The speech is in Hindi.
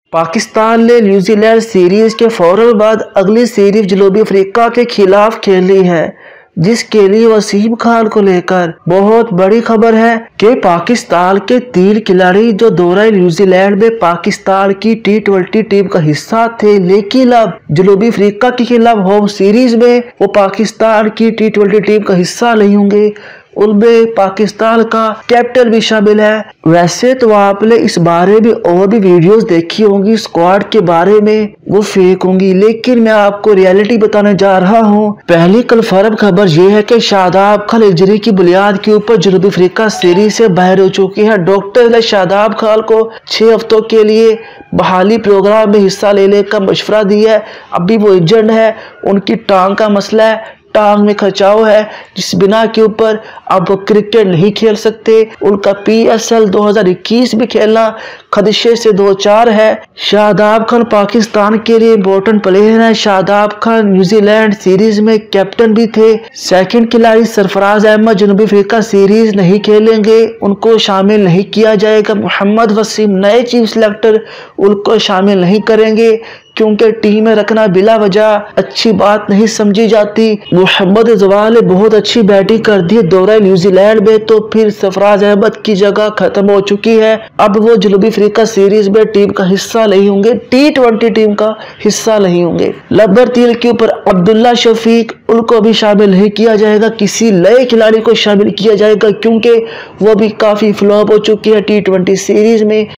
पाकिस्तान ने न्यूजीलैंड सीरीज के फौरन बाद अगली सीरीज जनूबी अफ्रीका के खिलाफ खेली है, जिसके लिए वसीम खान को लेकर बहुत बड़ी खबर है कि पाकिस्तान के 3 खिलाड़ी जो दौरे न्यूजीलैंड में पाकिस्तान की T20 टीम का हिस्सा थे, लेकिन अब जनूबी अफ्रीका के खिलाफ होम सीरीज में वो पाकिस्तान की T20 टीम का हिस्सा नहीं होंगे। उनमें पाकिस्तान का कैप्टन भी शामिल है। वैसे तो आपने इस बारे में और भी वीडियोस देखी होंगी, स्क्वाड के बारे में वो फेक होंगी, लेकिन मैं आपको रियलिटी बताने जा रहा हूँ। पहली कन्फर्म खबर ये है कि शादाब खान इंजरी की बुनियाद के ऊपर जनूबी अफ्रीका सीरीज से बाहर हो चुकी है। डॉक्टर ने शादाब खान को 6 हफ्तों के लिए बहाली प्रोग्राम में हिस्सा लेने का मशवरा दिया है। अभी वो इंजर्ड है, उनकी टांग का मसला है, टांग में खचाव है, जिस बिना के ऊपर अब वो क्रिकेट नहीं खेल सकते। उनका PSL 2021 में खेलना खदशे से 2-4 है। शादाब खान पाकिस्तान के लिए इम्पोर्टेंट प्लेयर है। शादाब खान न्यूजीलैंड सीरीज में कैप्टन भी थे। सेकंड खिलाड़ी सरफराज अहमद जनूबी अफ्रीका सीरीज नहीं खेलेंगे, उनको शामिल नहीं किया जाएगा। मोहम्मद वसीम नए चीफ सिलेक्टर, उनको शामिल नहीं करेंगे क्योंकि टीम में रखना बिला वजह अच्छी बात नहीं समझी जाती। मोहम्मद इजवाल ने बहुत अच्छी बैटिंग कर दी दौरे न्यूजीलैंड में, तो फिर सरफराज अहमद की जगह खत्म हो चुकी है। अब वो जनूबी अफ्रीका सीरीज में टीम का हिस्सा नहीं होंगे, T20 टीम का हिस्सा नहीं होंगे। नंबर 3 के ऊपर अब्दुल्ला शफीक, उनको भी शामिल नहीं किया जाएगा। किसी नए खिलाड़ी को शामिल किया जाएगा क्योंकि वो भी काफी फ्लॉप हो चुकी है T20 सीरीज में।